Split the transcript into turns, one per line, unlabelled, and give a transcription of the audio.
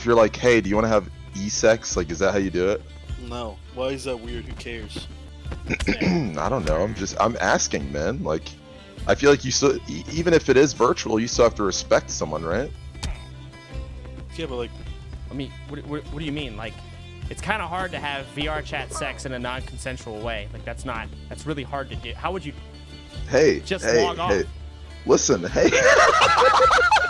you're like, hey, do you want to have e-sex? Like, is that how you do it?
No. Why is that weird? Who cares?
I don't know. I'm asking, man. Like, I feel like you still, even if it is virtual, you still have to respect someone, right?
Yeah, but like,
I mean, what do you mean? Like, it's kind of hard to have VR chat sex in a non-consensual way. Like, that's really hard to do. How would you
Hey,
just
hey,
log off?
Hey. Listen, hey.